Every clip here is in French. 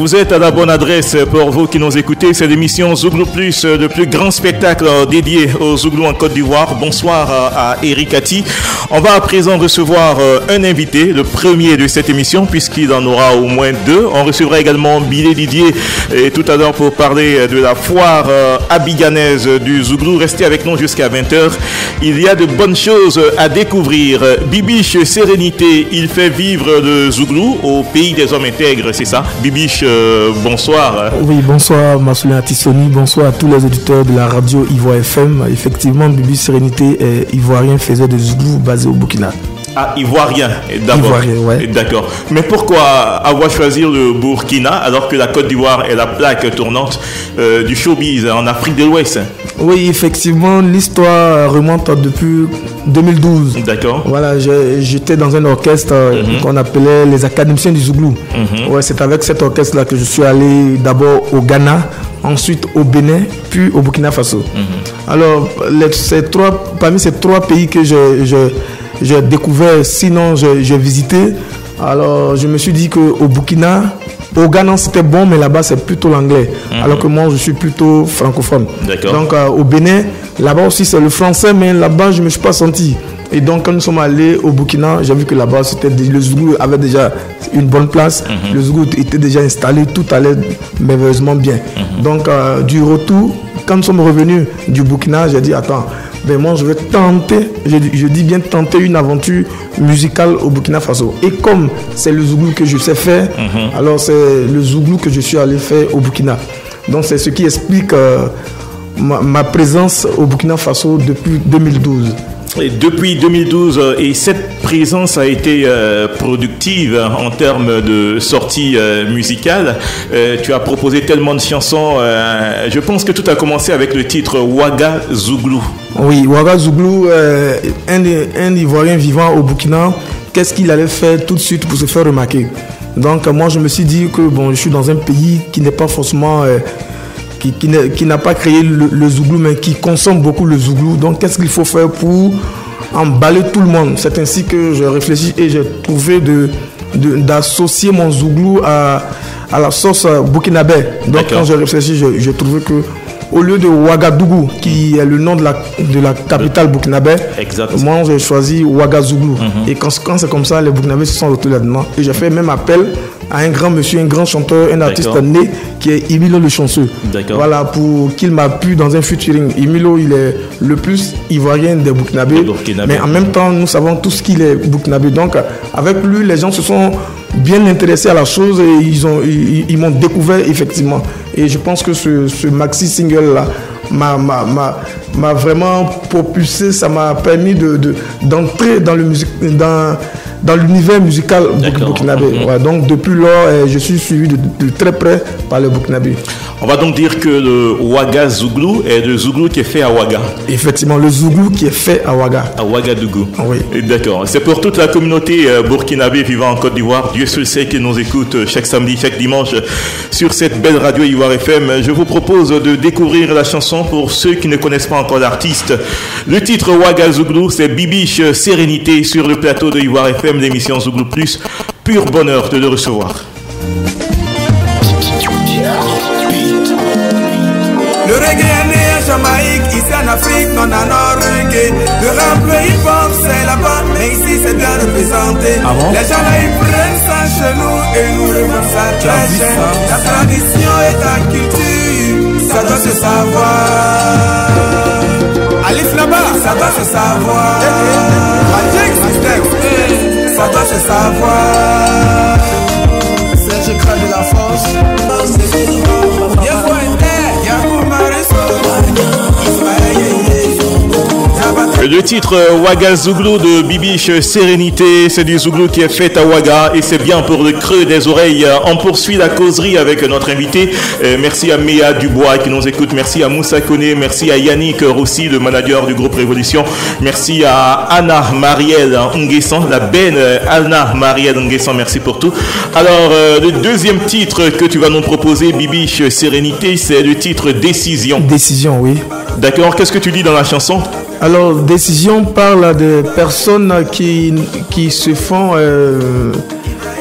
Vous êtes à la bonne adresse pour vous qui nous écoutez. C'est l'émission Zouglou Plus, le plus grand spectacle dédié aux Zouglous en Côte d'Ivoire. Bonsoir à Eric Ati. On va à présent recevoir un invité, le premier de cette émission, puisqu'il en aura au moins deux. On recevra également Billy Didier et tout à l'heure pour parler de la foire abidjanaise du Zouglou. Restez avec nous jusqu'à 20h. Il y a de bonnes choses à découvrir. Bibiche Sérénité, il fait vivre le Zouglou au pays des hommes intègres, c'est ça? Bibiche, bonsoir. Oui, bonsoir Massoulin Atissoni, bonsoir à tous les auditeurs de la radio Ivoire FM. Effectivement, Bibiche Sérénité est ivoirien, faisait de Zouglou basé au Burkina. Ah, ivoirien, d'abord. Ivoirien, ouais. D'accord. Mais pourquoi avoir choisi le Burkina alors que la Côte d'Ivoire est la plaque tournante du showbiz en Afrique de l'Ouest? Oui, effectivement, l'histoire remonte depuis 2012. D'accord. Voilà, j'étais dans un orchestre qu'on appelait les Académiciens du Zouglou. Ouais, c'est avec cet orchestre-là que je suis allé d'abord au Ghana, ensuite au Bénin, puis au Burkina Faso. Alors, parmi ces trois pays que j'ai découvert, sinon j'ai visité. Alors je me suis dit qu'au Burkina, au Ghana c'était bon, mais là-bas c'est plutôt l'anglais. Alors que moi je suis plutôt francophone. Donc au Bénin, là-bas aussi c'est le français, mais là-bas je ne me suis pas senti. Et donc quand nous sommes allés au Burkina, j'ai vu que là-bas le Zouglou avait déjà une bonne place. Le Zouglou était déjà installé, tout allait merveilleusement bien. Donc du retour, quand nous sommes revenus du Burkina, j'ai dit attends, ben moi je vais tenter, je dis bien tenter une aventure musicale au Burkina Faso. Et comme c'est le Zouglou que je sais faire, alors c'est le Zouglou que je suis allé faire au Burkina. Donc c'est ce qui explique ma présence au Burkina Faso depuis 2012. Et depuis 2012, et cette présence a été productive en termes de sorties musicales. Tu as proposé tellement de chansons. Je pense que tout a commencé avec le titre Ouaga Zouglou. Oui, Ouaga Zouglou, un Ivoirien vivant au Burkina, qu'est-ce qu'il allait faire tout de suite pour se faire remarquer? Donc moi je me suis dit que bon, je suis dans un pays qui n'est pas forcément... qui n'a pas créé le Zouglou, mais qui consomme beaucoup le Zouglou. Donc, qu'est-ce qu'il faut faire pour emballer tout le monde? C'est ainsi que je réfléchis et j'ai trouvé d'associer mon Zouglou à la sauce burkinabé. Donc, quand j'ai réfléchi, j'ai trouvé que au lieu de Ouagadougou, qui est le nom de la capitale burkinabé, moi j'ai choisi Ouagazouglou. Et quand c'est comme ça, les Burkinabés se sont retrouvés là-dedans. Et j'ai fait même appel à un grand monsieur, un grand chanteur, un artiste né qui est Emilio Le Chanceux. Voilà, pour qu'il m'appuie dans un featuring. Emilio, il est le plus ivoirien des Burkinabés. Mais en même temps, nous savons tous qu'il est Burkinabé. Donc, avec lui, les gens se sont bien intéressés à la chose et ils m'ont découvert effectivement. Et je pense que ce maxi single là m'a vraiment propulsé, ça m'a permis d'entrer dans l'univers musical burkinabé. Ouais, donc depuis lors, je suis suivi de très près par le Burkinabé. On va donc dire que le Ouaga Zouglou est le Zouglou qui est fait à Ouaga. Effectivement, le Zouglou qui est fait à Ouaga. À Ouagadougou. Oui. D'accord. C'est pour toute la communauté burkinabé vivant en Côte d'Ivoire. Dieu seul sait qui nous écoute chaque samedi, chaque dimanche sur cette belle radio Ivoire FM. Je vous propose de découvrir la chanson pour ceux qui ne connaissent pas encore l'artiste. Le titre Ouaga Zouglou, c'est Bibiche Sérénité sur le plateau de Ivoire FM, l'émission Zouglou Plus. Pur bonheur de le recevoir. Le reggae est né à Jamaïque, ici en Afrique, non à nord reggae. Le rap, le hip-hop, c'est là-bas, mais ici c'est bien représenté. Les gens là, ils prennent ça chez nous et nous revendent ça très cher. La tradition est ta culture, ça doit se savoir. Alif là-bas, ça doit se savoir. Magic System, ça doit se savoir. C'est je crains de la force. Le titre Ouaga Zouglou de Bibiche Sérénité, c'est du Zouglou qui est fait à Ouaga et c'est bien pour le creux des oreilles. On poursuit la causerie avec notre invité. Merci à Méa Dubois qui nous écoute, merci à Moussa Koné, merci à Yannick Rossi, le manager du groupe Révolution, merci à Anna Marielle Nguessan, la belle Anna Marielle Nguessan, merci pour tout. Alors, le deuxième titre que tu vas nous proposer, Bibiche Sérénité, c'est le titre Décision. Décision, oui. D'accord, qu'est-ce que tu dis dans la chanson? Alors, Décision parle de personnes qui se font,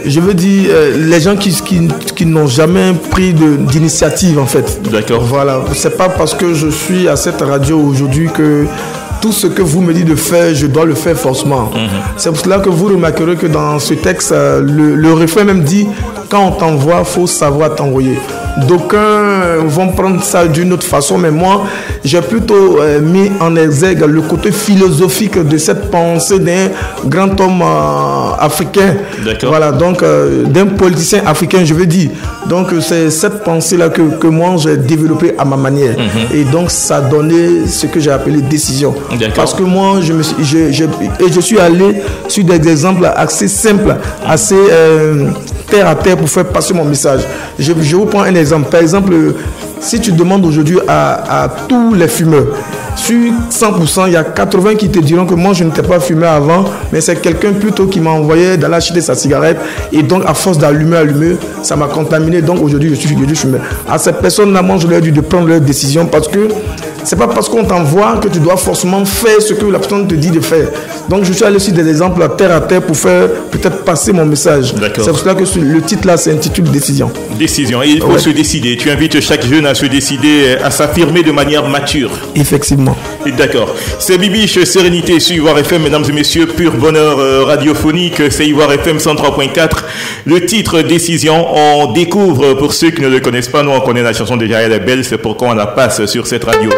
je veux dire, les gens qui n'ont jamais pris d'initiative, en fait. D'accord. Voilà. C'est pas parce que je suis à cette radio aujourd'hui que tout ce que vous me dites de faire, je dois le faire forcément. C'est pour cela que vous remarquerez que dans ce texte, le refrain même dit « Quand on t'envoie, il faut savoir t'envoyer ». D'aucuns vont prendre ça d'une autre façon, mais moi, j'ai plutôt mis en exergue le côté philosophique de cette pensée d'un grand homme africain. Voilà, donc d'un politicien africain, je veux dire. Donc c'est cette pensée-là que moi j'ai développée à ma manière. Et donc ça a donné ce que j'ai appelé décision. Parce que moi, je suis allé sur des exemples assez simples, assez terre à terre pour faire passer mon message. Je vous prends un exemple. Par exemple, si tu demandes aujourd'hui à tous les fumeurs, sur 100%, il y a 80 qui te diront que moi je n'étais pas fumeur avant, mais c'est quelqu'un plutôt qui m'a envoyé d'aller acheter sa cigarette, et donc à force d'allumer, ça m'a contaminé, donc aujourd'hui je suis fumeur. À ces personnes-là, moi je leur ai dit de prendre leur décision, parce que c'est pas parce qu'on t'envoie que tu dois forcément faire ce que la personne te dit de faire. Donc je suis allé sur des exemples à terre pour faire peut-être passer mon message. C'est pour cela que le titre là s'intitule Décision. Décision, et il faut se décider. Tu invites chaque jeune à se décider, à s'affirmer de manière mature. Effectivement. D'accord. C'est Bibiche Sérénité sur Ivoire FM, mesdames et messieurs, pur bonheur radiophonique, c'est Ivoire FM 103.4. Le titre Décision, on découvre, pour ceux qui ne le connaissent pas, nous on connaît la chanson déjà, elle est belle, c'est pourquoi on la passe sur cette radio.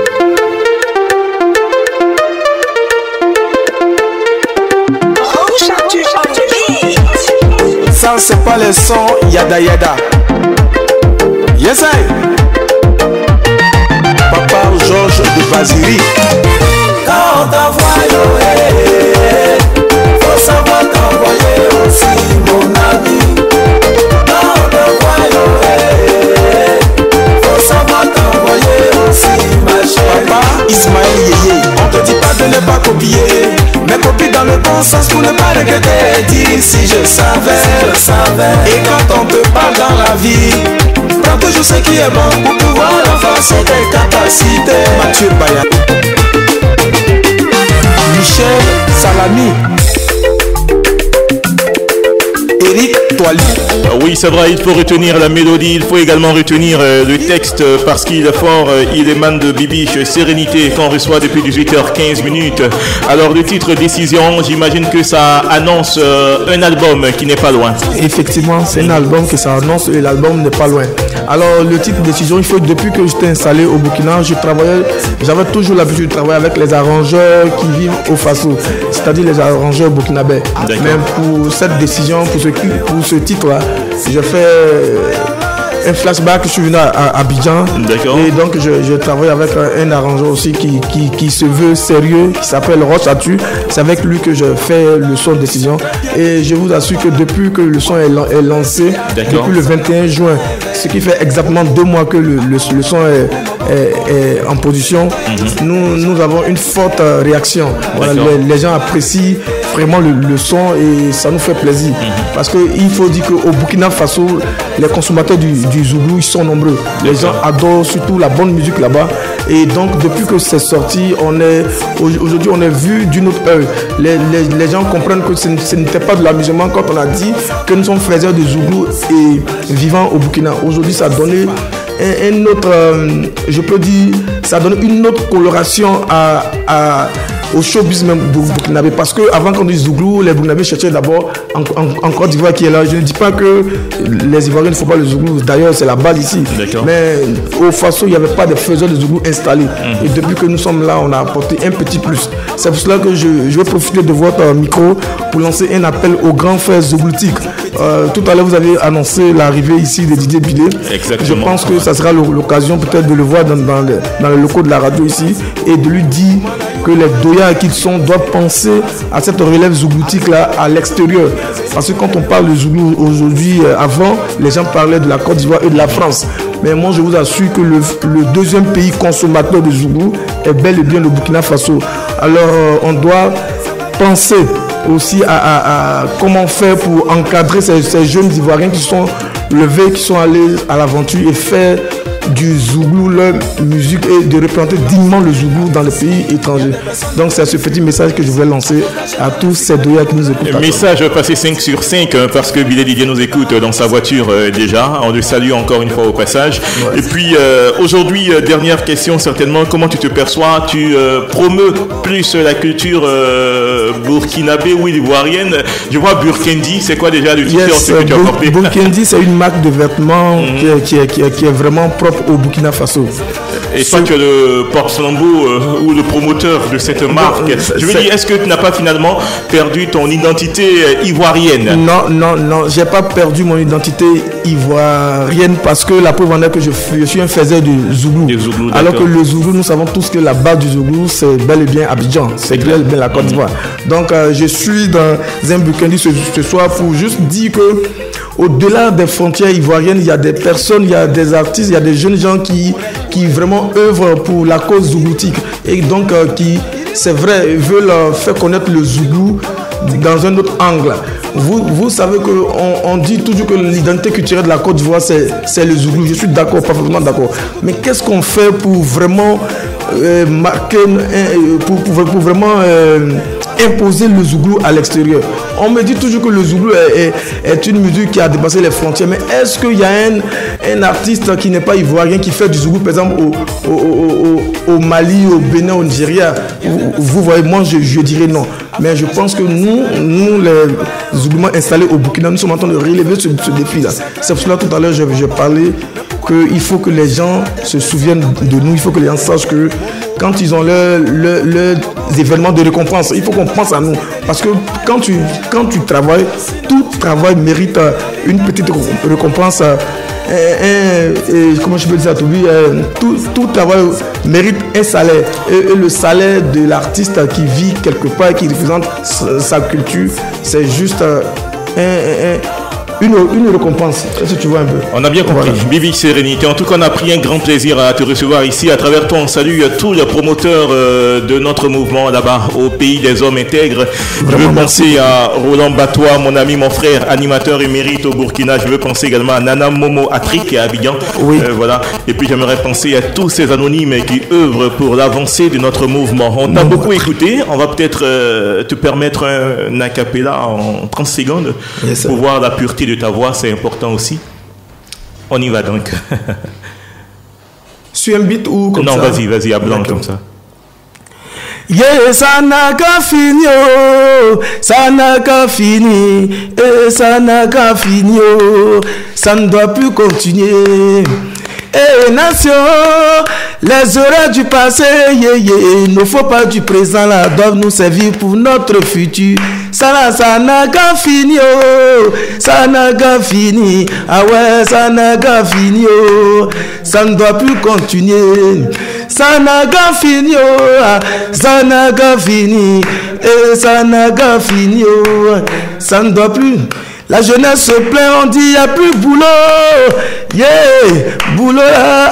Ça c'est pas le son yada yada. Yes I. Papa Georges de Basiri. Quand on t'envoie, faut savoir t'envoyer aussi mon ami. Quand on t'envoie, faut savoir t'envoyer aussi ma chérie. Papa Ismaël Yeye, on te dit pas de ne pas copier, mais copie dans le bon sens pour ne pas regretter. Dis si je savais. Et quand on te parle dans la vie, prends toujours ce qui est bon pour pouvoir renforcer tes capacités. Mathieu Baya, Michel Salami, Eric Toali. Oui, c'est vrai, il faut retenir la mélodie, il faut également retenir le texte parce qu'il est fort, il émane de Bibiche Sérénité qu'on reçoit depuis 18h15 minutes. Alors le titre Décision, j'imagine que ça annonce un album qui n'est pas loin. Effectivement, c'est un album que ça annonce et l'album n'est pas loin. Alors le titre Décision, il faut, depuis que j'étais installé au Burkina, j'avais toujours l'habitude de travailler avec les arrangeurs qui vivent au Faso, c'est-à-dire les arrangeurs burkinabés. Même pour cette décision, pour ce titre-là, je fais un flashback, je suis venu à Abidjan. Et donc je travaille avec un arrangeur aussi qui se veut sérieux, qui s'appelle Roche Atu. C'est avec lui que je fais le son Décision. Et je vous assure que depuis que le son est lancé, depuis le 21 juin, ce qui fait exactement 2 mois que le son est en position, nous avons une forte réaction. Voilà, les gens apprécient vraiment le son et ça nous fait plaisir. Parce qu'il faut dire qu'au Burkina Faso, les consommateurs du Zouglou, ils sont nombreux. Les gens adorent surtout la bonne musique là-bas. Et donc, depuis que c'est sorti, aujourd'hui, on est vu d'une autre œil. Les gens comprennent que ce n'était pas de l'amusement quand on a dit que nous sommes frères de Zouglou et vivant au Burkina. Aujourd'hui, ça a donné un autre, je peux dire, ça a donné une autre coloration au showbiz même burkinabé, parce que avant qu'on dise Zouglou, les Burkinabés cherchaient d'abord en Côte d'Ivoire qui est là. Je ne dis pas que les Ivoiriens ne font pas le Zouglou, d'ailleurs c'est la base ici. Mais au Faso, il n'y avait pas de faiseurs de Zouglou installés. Et depuis que nous sommes là, on a apporté un petit plus. C'est pour cela que je vais profiter de votre micro pour lancer un appel aux grands frères zougloutiques. Tout à l'heure, vous avez annoncé l'arrivée ici de Didier Bilé. Je pense que ça sera l'occasion peut-être de le voir dans les locaux de la radio ici et de lui dire que les doyas qu'ils sont doivent penser à cette relève zougloutique là à l'extérieur. Parce que quand on parle de Zouglou aujourd'hui, avant, les gens parlaient de la Côte d'Ivoire et de la France. Mais moi, je vous assure que le deuxième pays consommateur de Zouglou est bel et bien le Burkina Faso. Alors, on doit penser aussi à comment faire pour encadrer ces jeunes Ivoiriens qui sont levés, qui sont allés à l'aventure et faire du Zouglou, leur musique, et de représenter dignement le Zouglou dans les pays étrangers. Donc c'est ce petit message que je voulais lancer à tous ces doyas qui nous écoutent. Message passé 5 sur 5 parce que Billy Didier nous écoute dans sa voiture déjà. On le salue encore une fois au passage. Ouais. Et puis aujourd'hui, dernière question certainement, comment tu te perçois? Tu promeus plus la culture burkinabé ou ivoirienne? Je vois Burkendi, c'est quoi déjà le titre que tu as porté? Burkendi, c'est une marque de vêtements qui est vraiment propre au Burkina Faso. Et toi, tu es le porte-flambeau ou le promoteur de cette marque. Je veux dire, est-ce que tu n'as pas finalement perdu ton identité ivoirienne? Non, j'ai pas perdu mon identité ivoirienne parce que la preuve en est que je suis un faiseur du Zouglou. Alors que le Zouglou, nous savons tous que la base du Zouglou, c'est bel et bien Abidjan, c'est bel et bien la Côte d'Ivoire. Donc, je suis dans un Burkindi ce soir pour juste dire que au-delà des frontières ivoiriennes, il y a des personnes, il y a des artistes, il y a des jeunes gens qui vraiment œuvrent pour la cause zougloutique et donc qui, c'est vrai, veulent faire connaître le Zouglou dans un autre angle. Vous savez qu'on dit toujours que l'identité culturelle de la Côte d'Ivoire, c'est le Zouglou. Je suis d'accord, parfaitement d'accord. Mais qu'est-ce qu'on fait pour vraiment marquer, pour vraiment imposer le Zouglou à l'extérieur? On me dit toujours que le Zouglou est une musique qui a dépassé les frontières. Mais est-ce qu'il y a un artiste qui n'est pas ivoirien qui fait du Zouglou, par exemple, au Mali, au Bénin, au Nigeria? Vous voyez, moi, je dirais non. Mais je pense que nous les Zouglouman installés au Burkina, nous sommes en train de relever ce défi-là. C'est pour cela tout à l'heure, je parlais qu'il faut que les gens se souviennent de nous, il faut que les gens sachent que quand ils ont leurs événements de récompense, il faut qu'on pense à nous. Parce que quand tu travailles, tout travail mérite une petite récompense. Comment je peux dire ça, tout travail mérite un salaire. Et le salaire de l'artiste qui vit quelque part, qui représente sa culture, c'est juste une récompense. Est-ce que tu vois un peu? On a bien compris. Voilà. Bibi Sérénité. En tout cas, on a pris un grand plaisir à te recevoir ici. À travers toi, on salue tous les promoteurs de notre mouvement là-bas, au pays des hommes intègres. Vraiment, je veux penser à Roland Batois, mon ami, mon frère, animateur émérite au Burkina. Je veux penser également à Nana Momo Atri qui est à Abidjan. Oui. Voilà. Et puis, j'aimerais penser à tous ces anonymes qui œuvrent pour l'avancée de notre mouvement. On t'a beaucoup écouté. On va peut-être te permettre un acapella en 30 secondes pour voir la pureté de ta voix, c'est important aussi. On y va donc. Sur un beat ou comme ça? Non, vas-y, à blanc comme ça. Yeah, ça n'a qu'à finir, ça n'a qu'à finir, et ça n'a qu'à finir, ça ne doit plus continuer. Et nation, les horreurs du passé, ne faut pas du présent là, doivent nous servir pour notre futur. Ça n'a qu'à finir, ça n'a qu'à finir, ah ouais, ça n'a qu'à finir, ça ne doit plus continuer. Ça n'a qu'à finir, ça n'a qu'à finir, et ça n'a qu'à finir, ça ne doit plus. La jeunesse se plaint, on dit il n'y a plus boulot. Yeah, boulot,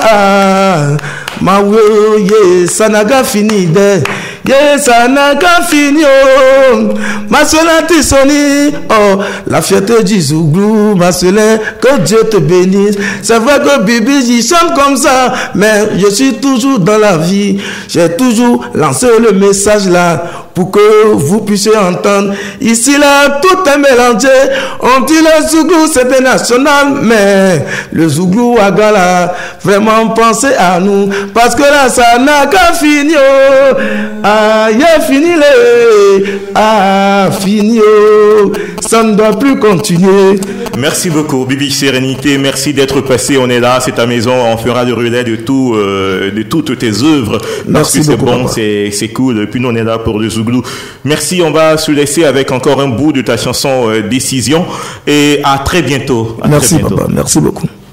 ma yeah, ça n'a qu'à finir. Yeah, ça n'a qu'à finir. Ma soeur Soni, oh, la fierté du Zouglou, ma soeur, que Dieu te bénisse. C'est vrai que Bibi, j'y chante comme ça, mais je suis toujours dans la vie. J'ai toujours lancé le message là pour que vous puissiez entendre. Ici là, tout est mélangé. On dit le Zouglou c'était national, mais le Zouglou Agala, vraiment pensez à nous, parce que là ça n'a qu'à finir. Ah, yeah, fini fini, ça ne doit plus continuer. Merci beaucoup, Bibi Sérénité. Merci d'être passé. On est là, c'est ta maison. On fera le relais de toutes tes œuvres. Parce que c'est bon, c'est cool. Et puis nous, on est là pour le Zouglou. Merci. On va se laisser avec encore un bout de ta chanson Décision. Et à très bientôt. Merci, papa. Merci beaucoup.